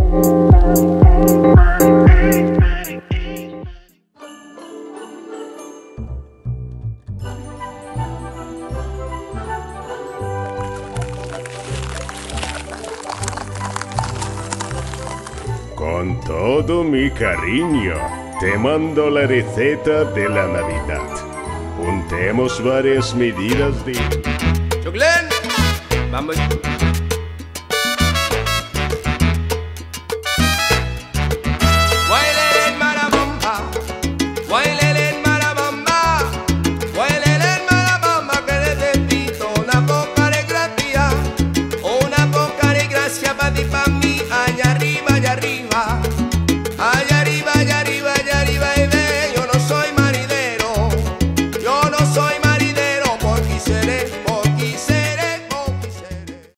Con todo mi cariño, te mando la receta de la Navidad. Juntemos varias medidas de... Glenn, vamos.